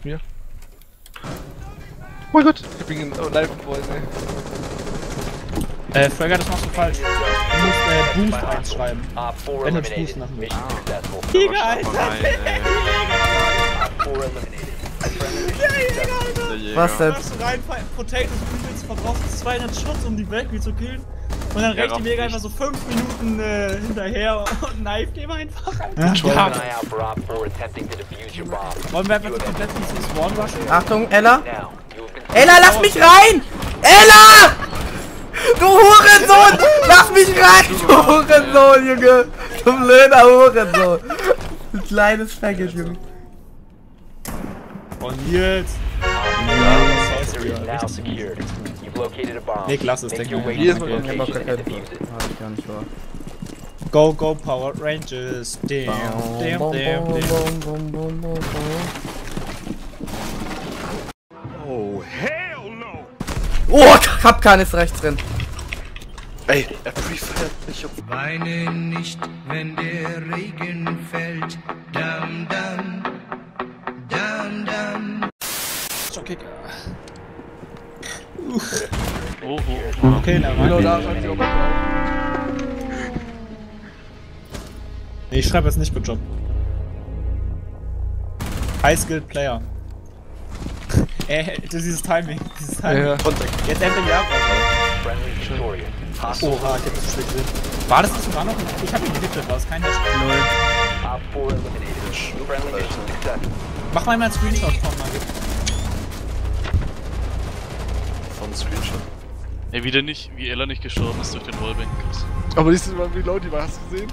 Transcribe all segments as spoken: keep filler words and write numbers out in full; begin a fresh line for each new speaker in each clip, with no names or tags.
Mit mir. Oh mein Gott, ich bin in oh, live geworden, ey.
Äh, Fragger, das machst du falsch. Du musst äh, Boost einschreiben. Wenn du Boost machen willst. Digga, Alter!
Was denn?
Du rein, Protect des Übels, verbrauchst zweihundert Shots, um die Valkyrie zu killen. Und dann rennt die Mega einfach so fünf Minuten äh, hinterher und knife dem einfach. Ja. Ja. Wollen wir einfach komplett dieses Spawn rushen?
Achtung, Ella! Ella, lass mich rein! Ella! Du Hurensohn! Lass mich rein, du Hurensohn, Junge! Du blöder Hurensohn! Du kleines Faggot, Junge.
Und jetzt! Nick, lass es, denke ich.
Hier ist noch
Ich hab auch gar keinen Hab ich gar nicht vor.
Go, go, Power Rangers! Damn, damn, damn, damn.
Oh, hell no!
Oh, Kapkan ist rechts drin.
Ey, er prefeiert mich auf.
Weine nicht, wenn der Regen fällt. Dam, dam, dam, dam.
Okay,
Oh, oh, oh.
okay, na
Genau, da
mal.
schreibt sie auch mal
Nee, ich schreibe jetzt nicht Good Job. High Skilled Player. Äh, dieses Timing, dieses
drauf.
Timing.
Ja,
Jetzt endlich ab. Oha, ich hab das schlecht gesehen. War das nicht sogar noch? Ich hab ihn gehittet, war es kein Headshot. Mach mal mal einen Screenshot von mal.
Von Screenshot.
Ey, wie der nicht, wie Ella nicht gestorben ist durch den Wallbang.
aber siehst du mal, wie laut die war, hast du gesehen?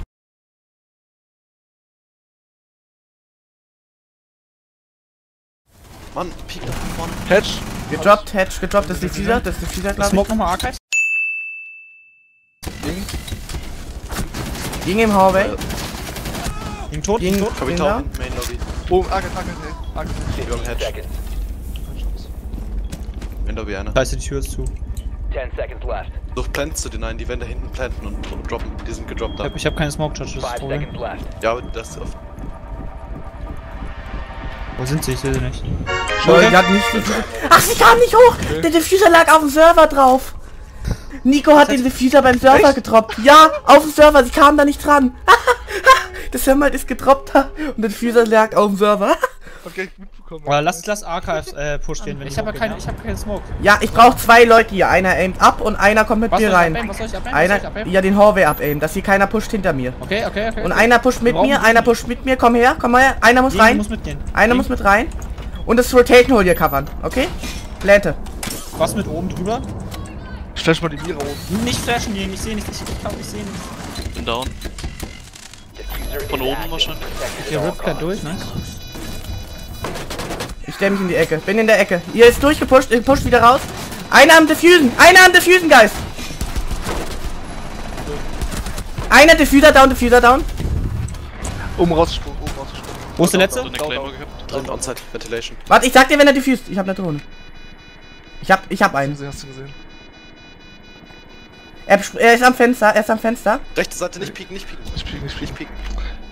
Mann, Peak nach vorne.
Hedge.
Gedroppt, Hedge, gedroppt, das ist Diffuser, das ist Diffuser, glaub ich.
Smoke nochmal Archives?
Ding.
Ging im Hallway.
Ging tot,
Ging
ging tot.
ging
Kapital,
da.
Main Lobby.
Oh, Arcade, Arcade, ey. Arcade.
Wir haben Hedge. Main Lobby einer.
Scheiße, die Tür ist zu.
Durch Plants zu den einen, die werden da hinten planten und, und droppen. Die sind gedroppt
Ich
da.
hab, ich hab keine Smoke Charge, das ist das Problem.
Ja, aber das ist auf.
Wo sind sie? Ich sehe sie nicht.
Oh, die hat nicht Diffuser. Ach, sie kam nicht hoch! Der Diffuser lag auf dem Server drauf. Nico hat den Diffuser beim Server
Echt?
gedroppt. Ja, auf dem Server, sie kam da nicht dran. Das Server ist gedroppt und der Diffuser lag auf dem Server.
Okay, ich mitbekommen.
Oder lass, lass Archives äh, Push stehen, wenn ich hab ja keine, ich hab keinen Smoke.
Ja, ich brauche zwei Leute hier. Einer aimt ab und einer kommt mit
Was
mir
soll ich
rein.
abaimen? Was soll ich abaimen? Was soll ich
Einer,
abaimen?
ja, den Hallway abaimen, dass hier keiner pusht hinter mir.
Okay, okay, okay.
Und einer pusht mit
Warum
mir,
nicht?
einer pusht mit mir. Komm her, komm mal her. Einer muss
Jeder
rein.
muss mitgehen.
Einer
Jeder-
muss mit rein. Und das Rotation Hole hier covern, okay? Plante.
Was mit oben drüber?
Ich flash mal die Mira oben.
Nicht flashen gehen, ich seh nichts, ich, ich glaub, ich seh nichts.
Bin down. Von oben wahrscheinlich.
Okay, Rip kann durch, ne?
Ich stell mich in die Ecke. Bin in der Ecke. Ihr ist durchgepusht, ihr pusht wieder raus. Einer am Diffusen, einer am Diffusen, Guys. Einer Diffuser down, Diffuser down.
Oben rausgesprungen, oben rausgesprungen.
Wo ist der letzte?
So eine Claymore gehabt.
Drin, Onside, Ventilation.
Warte, ich sag dir, wenn er diffust. Ich hab eine Drohne. Ich hab, ich hab einen.
Hast du hast du gesehen?
Er, besp- er ist am Fenster, er ist am Fenster.
Rechte Seite, nicht pieken, nicht pieken.
Ich piek, ich piek.
Nicht pieken.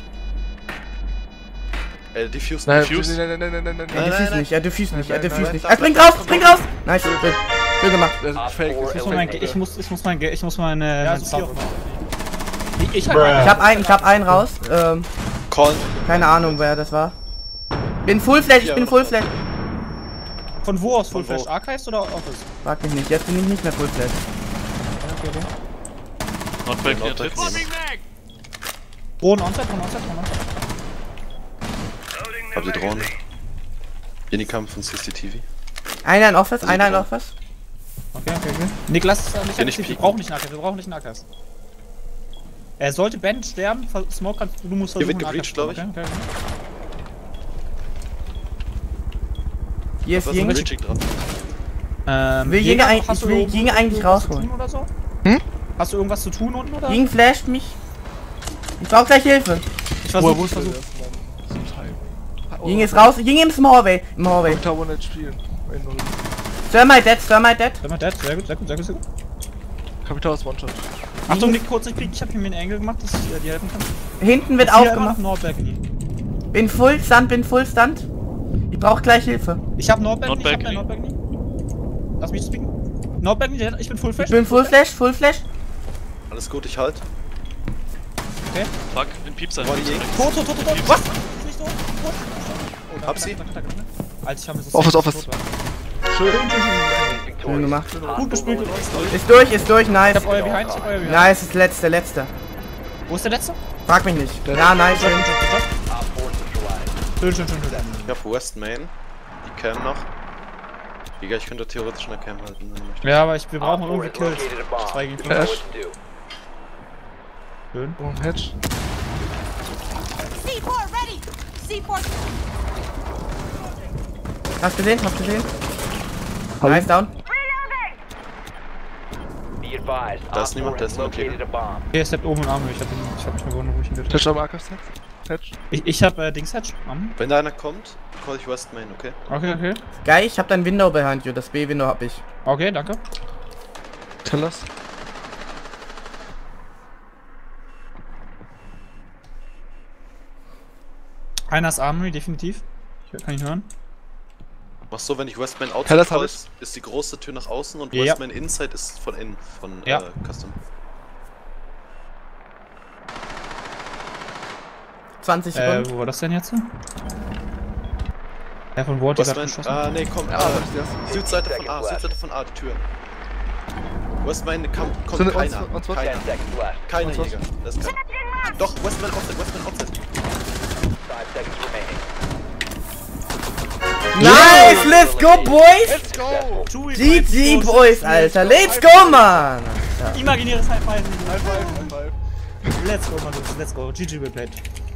Äh, Diffuse.
Nein,
Diffuse.
nein, nein, nein, nein, nein,
Er
nein.
diffust nicht, er diffust nicht, er
nein,
diffust
nein,
nicht.
nein,
Er springt
nein,
raus,
nein,
springt raus! Nice, schön, schön gemacht.
Das ist fake.
Ich muss
Das
mein,
ist
ich
fake.
muss, ich muss mein, ich muss meine,
Ja,
mein
das ist
Stuff
hier.
machen. Ich, ich
Ich hab einen, ich hab einen raus. Ähm,
Call.
keine Ahnung, wer das war. Bin Full Flash, ich bin Full Flash.
Von wo aus? Full
Von wo?
Flash? Archives oder Office?
Frag mich nicht, jetzt bin ich nicht mehr Full Flash.
Okay, okay.
Nordback, der tritt.
Drohnen Onside, von Onside, von Onside.
Hab die Drohne. Unicam von C C T V.
Einer in Office, einer in Office.
Okay, okay, okay. Niklas, äh, nicht
Geh nicht
wir
pieken.
brauchen nicht Archives, wir brauchen nicht Archives. Er sollte Ben sterben, ver- Smoke kannst du musst
Hier
versuchen,
wird gebreached,
Archives zu
glaub ich.
machen, okay, okay.
Hier ist
Da ist ein
Ying.
Bridging dran.
Ähm,
Will Jäger eigentlich-
hast du
ich will
irgendwo-
Jäger eigentlich
irgendwas zu
rausholen.
tun Oder so?
Hm?
Hast du irgendwas zu tun unten oder?
Ying flasht mich. Ich brauch gleich Hilfe.
Ich
Woher
versuch, ich
wusste
versuch.
das, Mann? Zum Teil.
Ying ist raus, Ying ist im Hallway. Im Hallway.
Tower nicht spielen. Ein null.
Thermite dead, Thermite dead.
Sag mal, Dead, sehr gut, sehr gut, sehr gut, sehr gut.
Kapital ist One-Shot.
Achtung, Nick, kurz, ich piek, ich hab hier mir einen Angle gemacht, dass ich äh, dir helfen kann.
Hinten wird
Hier immer
aufgemacht.
noch Nordback.
Bin Full Stunt, bin Full Stunt. Ich brauch gleich Hilfe.
Ich hab Nordback,
Not
ich hab kein
Balcony.
Nordback. Lass mich spicken. Nordback, ich bin full flash.
Ich bin Full Flash, Full Flash.
Alles gut, ich halt.
Okay.
Fuck, in Piep sein.
Body.
Tot, tot, tot, tot, tot. Was? Ist nicht tot? Tot. Oh,
Hab sie.
danke, danke, danke. Alter, ich hab mir so
Office,
safe
Office.
tot war.
Schön.
Schön gemacht.
Gut gespielt.
Ist durch, ist durch, nice.
Ich hab euer Behind, ich hab euer Behind.
Nice, ist letzte, letzte.
Wo ist der letzte?
Frag mich nicht. Ja, nice, schön.
Schön, schön, schön, schön.
Ich hab West Main. Die Cam noch. Digga, ich könnte theoretisch eine Cam halten, wenn du möchtest.
Ja, aber ich, wir brauchen irgendwie Kills. zwei gegen fünf.
Ash.
Schön.
Oh, ein Hedge.
C four ready! C four.
Hast gesehen, hast gesehen? Nice, down.
Da ist niemand, da ist niemand hier.
Okay, es hat oben und Arme. Ich hab, ihn, ich hab mich mal gewundert, wo ich ihn getötet
Hedge am Archive Set. Hedge.
Ich, ich hab äh, Dings Hedge. Arm.
Wenn da einer kommt, call ich West Main, okay?
Okay, okay.
Geil, ich hab dein Window behind you. Das B-Window hab ich.
Okay, danke.
Tell us.
Einer ist Armory, definitiv. Ich kann ihn hören.
Mach so, wenn ich West Main
Tell
outside
us,
call,
hab
ist, ist die große Tür nach außen und
Ja.
West Main inside ist von innen, von
Ja.
äh, Custom.
zwanzig
Äh,
Sekunden.
wo war das denn jetzt? Ja, von Water
West
gerade
Main,
geschossen.
ah nee, komm,
Ja,
ah,
das ist die erste.
Südseite von A, Südseite von A, die Tür. West Main kam, kommt
Sind
keiner,
uns- uns was?
keiner, keiner
Uns was?
Jäger. Das ist kein. Doch, West Main outside, West Main outside.
Nice, let's go, boys!
Let's go!
G G, Boys, Alter. Let's go, man!
Imaginäres High Five.
High five, high five.
Let's go, my dudes. Let's go. G G, we played.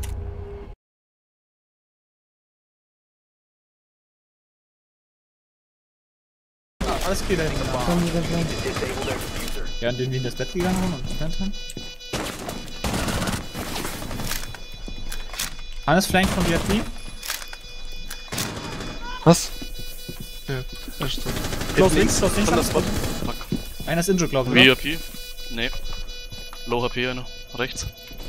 Ah, alles okay da hinten. Ja, an denen wir in das Bett gegangen sind und gepennt haben. Alles flank von V I P.
Was? Ja, das ist tot.
Close links, close links.
Von das Spot.
Fuck.
Einer ist Injured, glaube ich,
V
oder?
I P? Nee. Low H P einer. Rechts.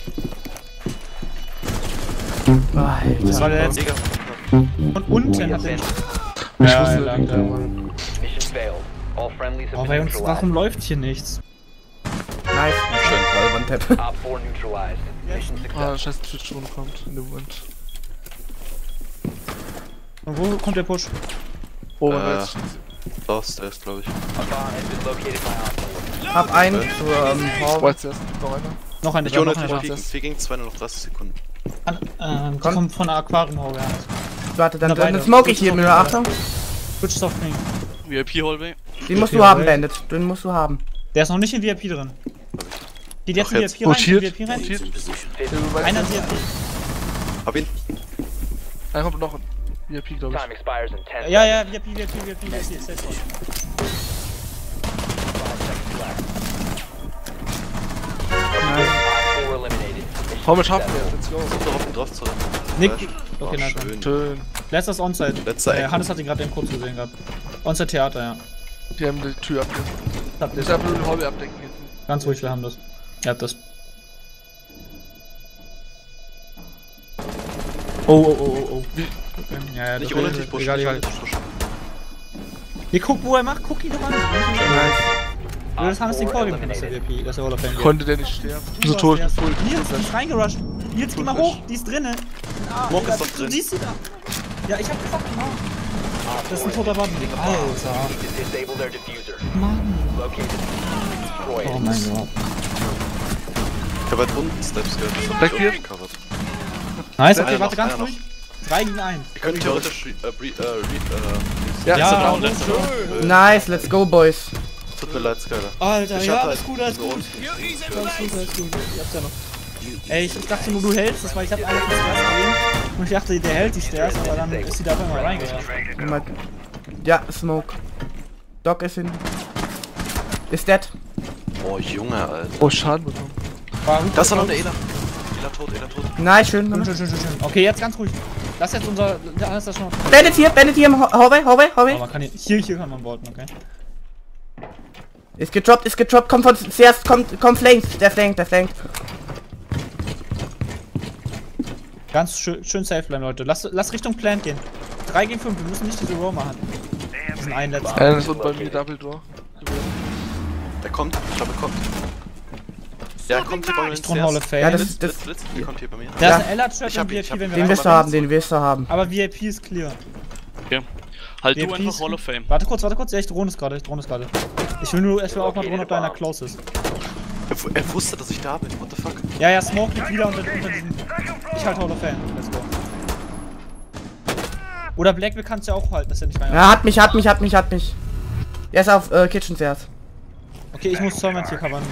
Das war der letzte.
Jäger.
Und unten hat er.
Ich
Ja,
wusste
ja, danke.
nicht, Mann.
Oh, bei uns, warum läuft hier nichts?
Nice. Schön, One-Tap.
Ah, scheiß Twitch-Ton kommt in dem Moment.
Und wo kommt der Push?
Oh,
Äh,
äh, jetzt.
Lost, der ist, glaube ich.
Hab einen zu, ähm, Hall.
White erst. Noch einer.
Noch eine,
Ich ohne
noch eine.
vier vier gegen zwei, nur noch dreißig Sekunden.
An, ähm, die
Komm.
kommt von der Aquarium-Haube. Ja.
Warte, dann,
Na, beide.
dann smoke ich hier mit Achtung.
Switch Soft Ping.
V I P Hallway.
Den musst
Okay,
du haben,
okay.
Bandit. Den musst du haben.
Der ist noch nicht in V I P drin. Geht jetzt
Ach,
in V I
jetzt.
P rein?
Rotiert.
In V I P rein?
Rotiert.
Einer in V I P.
Hab ihn.
Einer kommt noch in V I P, glaube ich.
Ja, ja, V I P, V I P, V I P, V I P, safe, safe.
Hau mit Schaffen, let's go.
Versuch darauf, ihn drauf zu rennen.
Nick.
Flash.
Okay,
Oh,
nice.
schön.
Schön.
Letztes Onside.
Letzter
Äh,
Eck.
Hannes hat ihn gerade eben kurz gesehen gehabt. Onside Theater, ja.
Die haben die Tür abgedeckt.
Habt
Ich
ihr
hab nur den Hobby abdecken hinten.
Ganz ruhig, wir haben das. Ihr habt das. Oh, oh, oh, oh, oh.
Wie?
Okay. Ja, ja,
Nicht
das-
unnötig pushen,
Egal,
nicht
egal.
unnötig pushen.
Hier, guck, wo er macht. Guck ihn doch an.
Nice.
Du hast Hannes den Call geben können, dass der V I P, dass er Hall of Fame geht.
Konnte der nicht sterben.
Du
So
hast
tot,
den erst-
full.
Nils, die ist reingerusht. Nils, geh mal hoch. Die ist drinne. Ah,
Smoke
ja,
ist doch
Du
drin.
siehst sie da. Ja, ich hab gesagt, genau. Das ist ein toter Button. Alter. Mann. Oh mein Gott.
Ich hab halt unten Steps gehört. Das hab ich
Blackbeard?
auch gecovert.
Nice,
Einer
okay, warte
noch,
ganz
einer
ruhig. drei gegen eins.
Wir können theoretisch re- äh, bre- äh, re- äh,
Ja,
Ja,
ist
ja,
er
letzter
down.
Round.
Nice, let's go, Boys.
tut mir leid, Skyler.
Alter,
Ich
ja,
hatte
alles
halt
gut, alles
so
gut.
unten.
Alles gut, alles gut. Ich hab's ja noch. Ey, ich, ich dachte nur, du hältst das, weil ich hab einen von Stairs gesehen. Und ich dachte, der hält die Stairs, aber dann ist die da auf einmal reingegangen.
Mal- Ja, Smoke. Doc ist hin. Ist dead.
Oh, Junge, Alter.
Oh, Schaden bekommen.
Da ist doch noch der Ela. Ela tot, Ela tot.
Nice, schön.
Schön, schön, schön, schön, schön. Okay, jetzt ganz ruhig. Lass jetzt unser. Der Hannes das schon.
Bandit hier, Bandit hier im Ho- Hallway, Hallway,
Oh,
Hallway.
man kann hier, hier, hier kann man boarden, okay.
Ist gedroppt, ist gedroppt, kommt von zuerst, kommt, kommt flankt, der flankt, der flankt.
Ganz schön, schön safe bleiben, Leute. Lass, lass Richtung Plant gehen. drei gegen fünf, wir müssen nicht diese Row machen. Diesen einen letzten.
Einer ist bei mir Double Door.
Der kommt, ich glaube er kommt. Ja, er kommt hier bei mir
Ich
ins
drum Hall of
Erst.
Fame.
Ja, das
Blitz,
ist
Blitz,
das.
Blitz, der kommt hier bei mir.
Da
Ja.
ist ein Ella-Trap
Ich hab
und
ihn,
V I
ich
P,
hab
wenn
ihn.
wir
Den wirst du
rein-
haben, den wirst du haben.
Aber V I P ist clear.
Okay. Halt
V I
du
P
einfach
ist
Hall of Fame.
Warte kurz, warte kurz, ja, ich drohne es gerade, ich drohne es gerade. Ich will nur, ich will auch mal drohen, ob da einer close ist.
Er, er wusste, dass ich da bin, what the fuck?
Ja, ja, Smoke geht wieder unter, unter diesem. Ich halte Hall of Fame, let's go. Oder Blackwill kannst du ja auch halten, dass er nicht rein.
Ja, hat mich, hat mich, hat mich, hat mich. Er ist auf äh, Kitchen zuerst.
Okay, ich muss Zolman hier covern.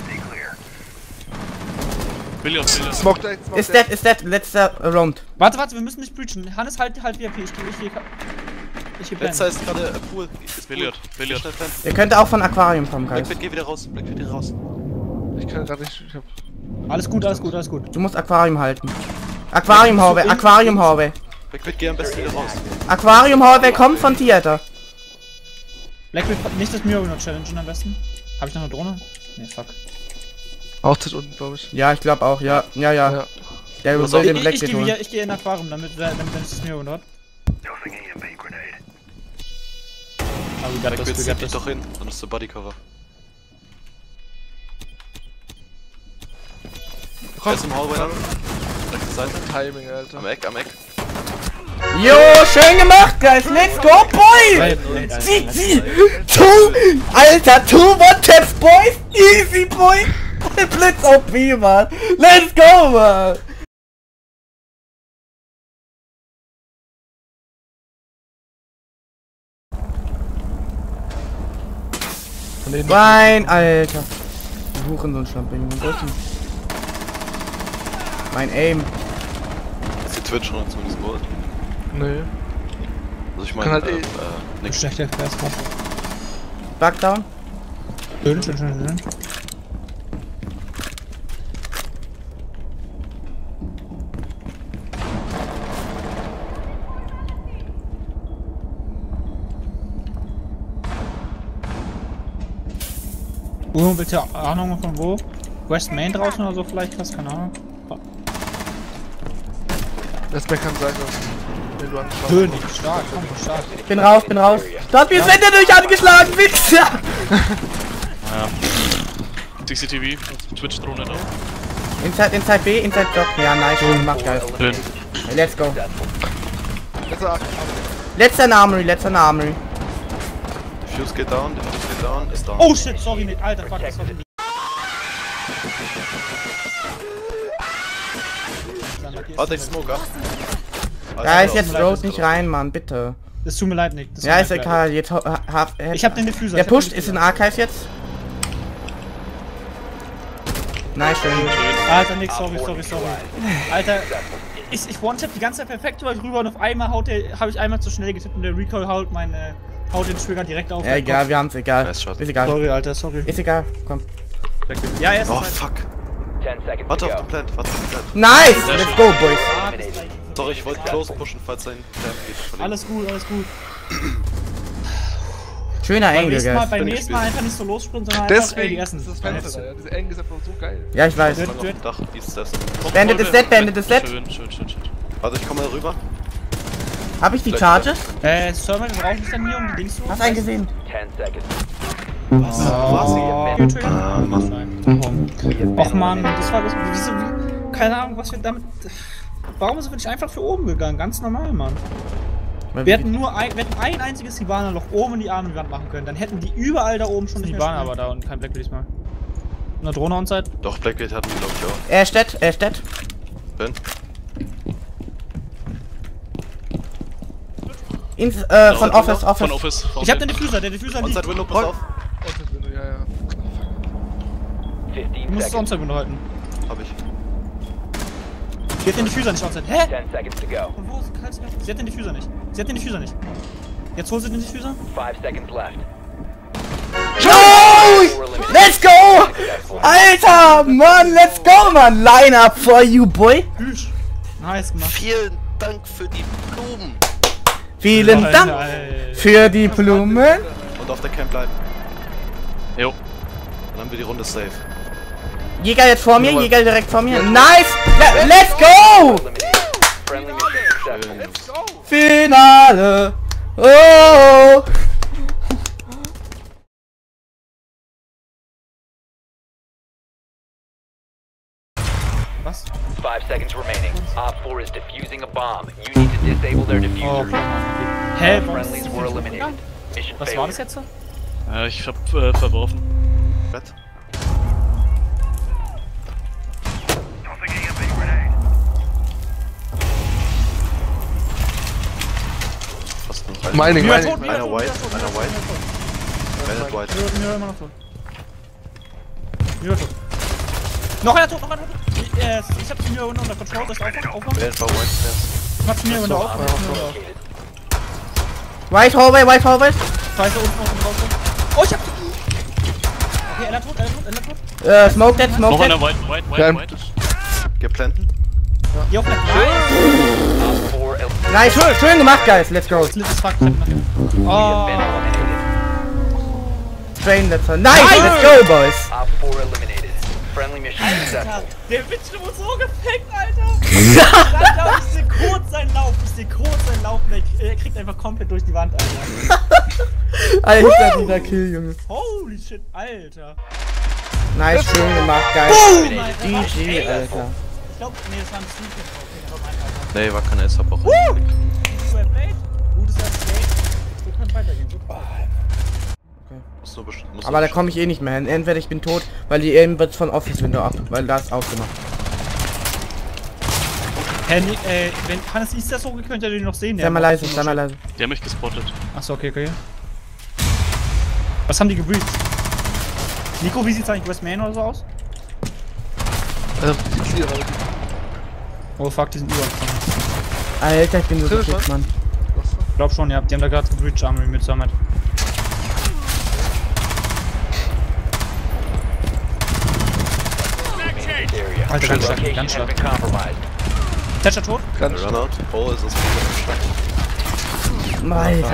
Billiard, Billiard.
Smoke dead, smoke
Ist dead, ist dead, letzter äh, Round.
Warte, warte, wir müssen nicht breachen. Hannes, halt, halt V I P, ich geh, ich geh. Ich geh
Letzter
Ben.
ist gerade äh, Pool. Ist
Billiard,
Pool.
Billiard.
Schnell Fan.
Ihr könnt auch von Aquarium kommen, Guys.
Blackbeard, geh wieder raus. Blackbeard, geh raus.
Ich kann gerade nicht. Ich hab.
Alles gut, alles gut, alles gut.
Du musst Aquarium halten. Aquarium Haube, Aquarium Haube.
Blackbeard, geh am besten wieder raus.
Aquarium Haube kommt von Theater.
Blackwill, nicht das Mirror challengen am besten. Hab ich noch eine Drohne? Ne, fuck.
Auch das unten, glaube ich.
Ja, ich glaube auch, ja. Ja, ja.
Ja.
Der
Pass
will
auf,
den
Ich,
Black
ich,
Beard
gehe
holen.
wieder, ich gehe in Aquarium, damit, damit, damit das Mirror hat. Ah, we got this,
Blackbeard,
we
zieh
got
dich
this.
doch hin. Dann ist der Bodycover. Er ist im Hallway dann. Rechte Seite.
Timing, Alter.
Am Eck, am Eck.
Jo, schön gemacht, Guys. Let's go, boys.
Nein, nein, nein,
Sieh,
nein,
sieh.
nein.
Two, Alter, two One-Taps, boys. Easy, boy. Blitz O P, man. Let's go, man. Mein Alter. Die Hurensohn-Schlampe, Junge. Wo ist denn? Mein Aim.
Ist die Twitch noch zumindest Gold?
Nee.
Also ich
Kann
meine,
halt
äh,
eh-
äh, nix.
Schlechter F P S.
Back down.
Schön, schön, schön, schön. Uhr, bitte Ahnung von wo? West Main draußen oder so vielleicht, was, keine Ahnung.
Das Back kann sein, dass. Wenn du angeschaut
Schön, stark, komm, stark.
Bin raus, bin raus. Du hast mir das Ende durch angeschlagen, Wichser!
Ja. C C T V, Twitch-Drohne da.
Inside, inside B, inside Block. Ja, nice, schön gemacht, Guys.
Schön.
Let's go.
Das war
Letzter in Armory, letzter in Armory.
Diffuse geht down, Diffuse geht down, ist down.
Oh shit, sorry, nicht, alter, fuck, das war die.
Warte, ich smoke ab.
Guys, jetzt Road nicht rein, Mann, bitte.
Das tut mir leid, Nick. Das
Ja,
tut
ist
mir leid.
egal, jetzt ha- ha- ha-
Ich hab den Diffuser.
Der
ich hab
pusht,
den
ist in
Diffuser.
Archive jetzt. Nice, schön.
Alter, Nick, sorry, sorry, sorry. Alter, ich, ich one-tap die ganze Zeit perfekt über rüber und auf einmal haut der, habe ich einmal zu schnell getippt und der Recoil haut meine, haut den Trigger direkt auf.
Ja, egal, wir haben's, egal.
Nice shot.
Ist egal.
Sorry, Alter, sorry.
Ist egal, komm.
Ja, er ist
Oh
halt-
fuck. Warte auf den Plant, warte auf den Plant.
Nice! Let's go, boys.
Ah, bis gleich.
Sorry, ich wollte close pushen, falls sein Plant geht. Verlegen.
Alles gut, alles gut.
Schöner
Beim
Engel,
nächsten Mal,
Guys.
beim
bin
nächsten Mal
gespielt.
einfach nicht so lossprinten, sondern einfach ey,
deswegen
die
ist
essen.
das Fenster da, ja. Diese Eng ist einfach so geil.
Ja, ich weiß.
Noch auf dem Dach, wie ist das?
Bandit ist dead, Bandit ist dead.
Schön, schön, schön, schön.
Warte, ich komme mal rüber.
Hab ich die Charges?
Äh, Server, wir brauchen dich dann hier, um die Dings zu.
Hast einen gesehen?
Oh.
Ah,
Och man, das war das. Wieso, keine Ahnung, was wir damit. Warum sind wir nicht einfach für oben gegangen? Ganz normal, Mann. Wir hätten nur ein, wir hätten ein einziges Hibana-Loch oben in die Armenwand machen können. Dann hätten die überall da oben schon nicht mehr Hibana aber da und kein Blackbeard diesmal. Eine Drohne on-site?
Doch, Blackbeard hatten die, glaube ich, auch.
Er ist dead, er ist dead.
Ben?
Ins, äh, von Office,
Von
Office.
Office.
Ich hab den Diffuser, der Diffuser liegt.
Onside Window, pass auf.
Outside-Window, ja, ja.
Du musst das On-Side-Window halten.
Hab ich.
Sie hat den Diffuser nicht on-side. Hä? Von wo ist kannst du nicht? Sie hat den Diffuser nicht. Sie hat den Diffuser nicht. Jetzt holt sie den Diffuser.
Yo! Let's go! Alter, Mann, let's go, Mann! Line up for you, boy!
Hüsch. Nice gemacht.
Vielen Dank für die Blumen.
Vielen
Alter,
Dank
Alter.
für die Blumen.
Und auf der Camp bleiben.
Jo.
Dann haben wir die Runde safe.
Jäger jetzt vor mir, Jäger direkt vor mir. Nice! Le- Let's go!
Schön.
Let's go!
Finale! Oh!
Was?
Five seconds remaining. Op four is defusing a bomb. You need to disable their
Oh,
diffuser.
okay, Mann. Okay. Hä,
All
warum ist
friendlies
das
were
nicht
eliminated. Mission
Was war das
failure.
jetzt?
Ja, ich hab äh, verworfen.
Bett. Fast noch ein.
Mining,
Mira
mining.
tot, Mira
Einer
tot,
white,
Mira tot,
einer
Mira
white.
tot.
Bennett white.
Mira, Mira immer noch tot. Mira tot. Noch einer tot, noch einer tot. Ich, äh, ich hab die Mira unter Control, das aufmachen, aufmachen.
Bennett war white stairs.
Ich mach die Mira unter auf.
White Hallway, White Hallway.
Scheiße, unten, unten, raus. Oh, ich hab die. Okay, Ella tot, Ella tot, Ella tot.
Äh, Smoke dead, Smoke
Noch
dead.
einer white, white, white,
Ja.
white.
Geplanten.
Geh auf Fleck.
Op four el-
Nice, schön, schön gemacht, guys. Let's go.
Split ist fuck, nach hinten.
been
Oh.
eliminated.
Train, let's go. Nice, let's go, boys.
Op four eliminated. Friendly mission successful.
Der Witch wurde so gefickt, Alter. Alter, ich seh kurz seinen Lauf, ich seh kurz seinen Lauf. Er kriegt einfach komplett durch die Wand, Alter.
Alter, dieser Kill, Junge.
Holy shit, Alter.
Nice, schön gemacht, guys.
Boom, Alter.
G G, Alter.
Ich glaub, nee, das war ein Sneak. Okay, das war mein Alter.
Nee, war kein S-Hop auch.
Well played. Gutes erstes Game. So kann weitergehen. So kann
Muss nur best- muss
Aber
nur
da komme ich eh nicht mehr hin. Entweder ich bin tot, weil die Aim wird von Office Window ab, weil da ist ausgemacht.
Hä, nee, äh, wenn Hannes ist das so, könnt ihr den noch sehen.
Sei mal leise, sei mal leise.
Die haben mich gespottet.
Achso, okay, okay. Was haben die gebreached? Nico, wie sieht's eigentlich West Main oder so aus?
Also, die clear, Alter.
Oh fuck, die sind über.
Alter, ich bin so
Triff,
geschickt, Mann.
Ich glaub schon, ja, die haben da gerade gebreached, Armory mit Summit.
Area.
Alter, ganz stark,
Location
ganz
has
stark.
been compromised.
Thatcher tot?
Ganz
Runout. Oh, ist das wieder
Alter.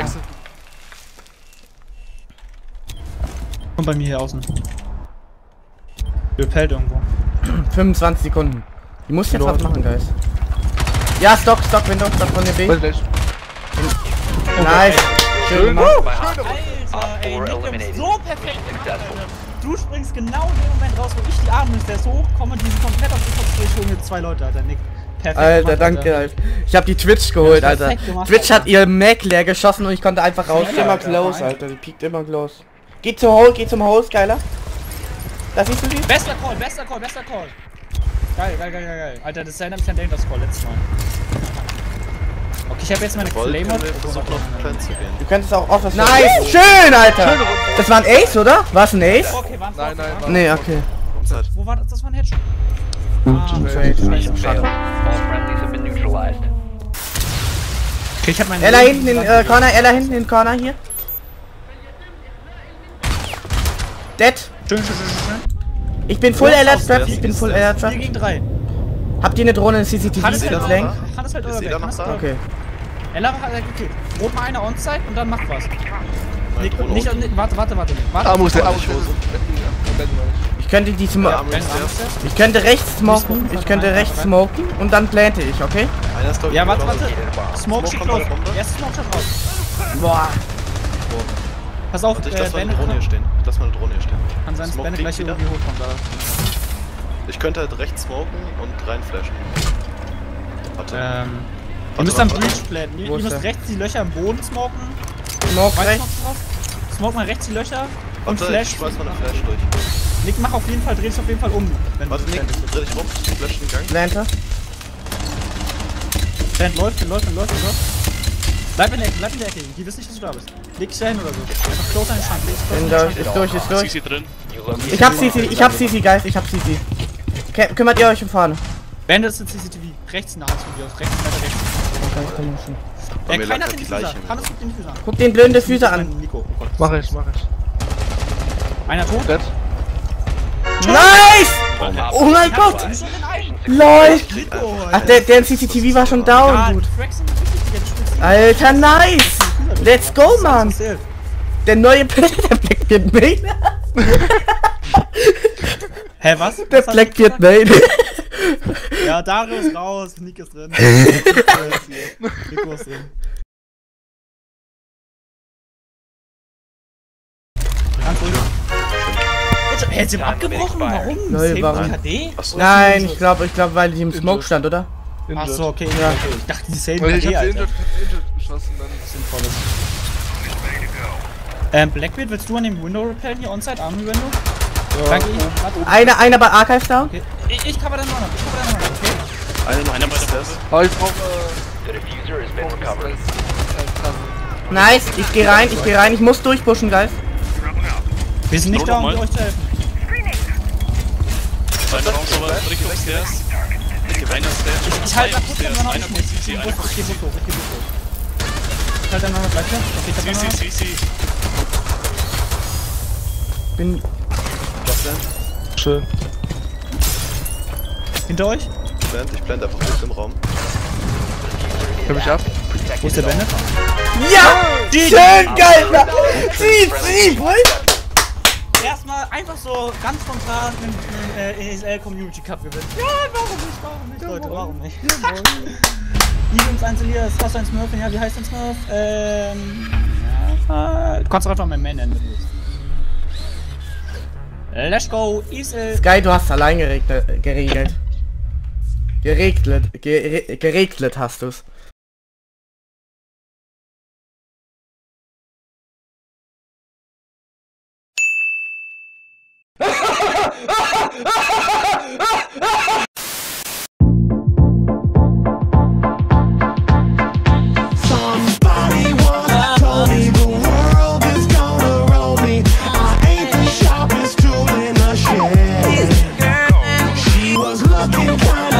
Kommt bei mir hier außen. Repellt irgendwo.
fünfundzwanzig Sekunden. Die muss jetzt was machen, Guys. Ja, Stock, Stock, Window, Stock von dem B.
Warte, gleich.
Nice. Schön gemacht.
By Op
Alter, ey,
four
Nick,
eliminated.
so perfekt gemacht,
Successful.
Alter. Du springst genau in dem Moment raus, wo ich die Arme der so hochkomme und die sind komplett auf die Kopfrichtung mit zwei Leute, Alter. Nick, perfekt
Alter,
gemacht,
danke,
Alter.
Alter. Ich hab die Twitch geholt,
Ja,
Alter.
perfekt gemacht,
Twitch
Alter.
hat ihr Mac leer geschossen und ich konnte einfach raus.
Ja,
Immer
Alter,
close,
nein.
Alter. Die piekt immer close. Geht zum Hole, geht zum Hole, Skyler. Da siehst du die?
Bester Call, bester Call, bester Call. Geil, geil, geil, geil, geil. Alter, das erinnert mich an Dangerous Call letztes Mal. Okay, ich habe jetzt meine
Wollt ihr
Claymore.
versuchen auf Plan zu gehen?
Du könntest auch Office. Nice! Schön, Alter! Das war ein Ace, oder? War es ein Ace?
Okay, waren
Nein, nein, nein.
Nee, okay.
Zeit.
Wo war das? Das war ein Headshot. Ah,
Trade.
Mission failed.
Schade.
All friendlies have been neutralized.
okay, ich hab meinen.
Ella hinten in äh, Corner, Ella hinten in Corner hier. Dead.
Schön, schön, schön, schön.
Ich bin full Ella Trap, ich bin full Ella Trap.
vier gegen drei.
Habt ihr eine Drohne in C C T V?
Hannes
Die
halt
das lenkt?
euer- Hannes halt
Ist
euer
jeder
Back,
noch
Hannes
da?
halt euer
Okay.
Back. Ella hat okay. Rot mal einer Onside und dann macht was.
Meine
Nick,
Drohne
nicht,
unten.
nicht, warte, warte, warte. Warte.
Ah, muss der, ah,
warte.
muss der.
Ich könnte die zum
Ja, Armory
Wenn
Stairs.
Hannes ist.
Ich könnte rechts smoken, ich könnte rechts smoken und dann plante ich, okay?
Einer ist, glaub ich,
Ja, warte,
close.
warte. Smoke
Smoke
steht
kommt
close.
auf Bombe.
Erste Smoke steht raus.
Boah.
Pass auf,
Warte, ich
äh,
lass mal eine
Bennett
Drohne hier stehen. Ich lass mal eine Drohne hier stehen.
kann sein, dass
Smoke
Bennett gleich
fliegt
irgendwie hochkommt. Aber.
Ich könnte halt rechts smoken und reinflashen. Warte.
Ähm. Ihr
Warte,
müsst am
warte,
Breach planen. Ihr,
Wo
ihr
ist
müsst
der?
rechts die Löcher im Boden smoken.
Smoke
Weißt du
rechts.
noch drauf? Smoke mal rechts die Löcher. Und
Warte,
Flash.
ich schmeiß mal eine Flash durch.
Nick, mach auf jeden Fall, dreh dich auf jeden Fall um. Wenn
Warte,
du
Nick, dreh dich rum. Flash den Gang.
Plante.
Band läuft, läuft, läuft, läuft, läuft. Bleib in der Ecke, bleib in der Ecke. Die wissen nicht, dass du da bist. Leg dich da hin oder so. Einfach close an den Schrank. Leg dich close
Bin
an den
durch,
Schrank.
ist durch, ist durch.
C C drin.
You located
Ich hab C C, ich hab C C, Guys, ich hab C C. Kä- Kümmert ihr euch um vorne?
Bandit ist in C C T V. Rechts in der Hand von dir aus. Rechts, weiter rechts.
Bei
Äh,
mir
keiner
lag
hat
halt
den
die
Diffuser.
Leiche.
Hannes guckt den Diffuser an.
Guck den blöden Diffuser an.
Nico. Oh Gott.
Mach ich, mach ich.
Einer tot.
Dead.
Nice! Oh mein Gott!
Wieso denn ein?
LOL!
Nico,
Ach, der, der in C C T V war schon down,
Ja,
gut.
Cracks sind richtig, Digga. Du spielst
Alter, nice! Let's go, Mann!
safe.
Der neue Play, der Blackbeard Main.
Hä, was?
Der
Was hast du
Blackbeard
gesagt?
Main.
Ja, Dario ist raus, Nick ist drin. Nico ist drin. Ganz ruhig. Hättest du ihm abgebrochen? Warum?
Leute, warum?
K D?
Nein, ich glaube, ich glaube, weil die im Smoke stand, oder?
Achso, okay, ja. Okay. Ich dachte, die Save
Weil ich
K D,
hab
Alter.
Injured, Injured geschossen, dann ist
Sinnvolles. Ähm, Blackbeard, willst du an dem Window repellen hier on-site? Army Window? Ja. Danke, ich.
Einer, einer bei Archive down?
Okay. Ich, ich cover den Runner, ich cover den Runner, okay?
Einer, einer bei der Base.
Aber ich brauche,
The diffuser has been recovered.
äh,
Nice, ich geh rein, ich geh rein, ich muss durchpushen, Guys.
Wir sind nicht da, um euch zu helfen.
Einer raus, aber Richtung Stairs. Einer Stairs.
Ich halte mal kurz den Runner,
Einer
ich
muss C C,
geh
einer
Bus,
muss
ich geh
C
Bus hoch, ich geh Bus hoch. Ich halte den Runner gleich weg, okay, ich hab den
C,
Runner.
C, C.
Bin.
Was denn?
schön.
Hinter euch?
Blend, ich blende einfach durch den Raum.
Hör mich ab.
Wo ist der Bennett?
Ja! Schön, geil! Sieh, sieh, boy!
Erstmal einfach so ganz spontan einen, einen äh, E S L Community Cup gewinnen. Ja, warum nicht, warum nicht, Leute, warum nicht? Evans eins Elias, hast du ein Smurf? Ja, wie heißt dein Smurf? Ähm. Ja, du kannst doch einfach mein Man nennen, wenn du willst. Let's go, E S L.
Sky, du hast allein geregelt. Geregelt. Geregelt. Gere geregelt hast du's.
Somebody once told me the world is gonna roll me. I ain't the sharpest tool in the shed. She was looking kinda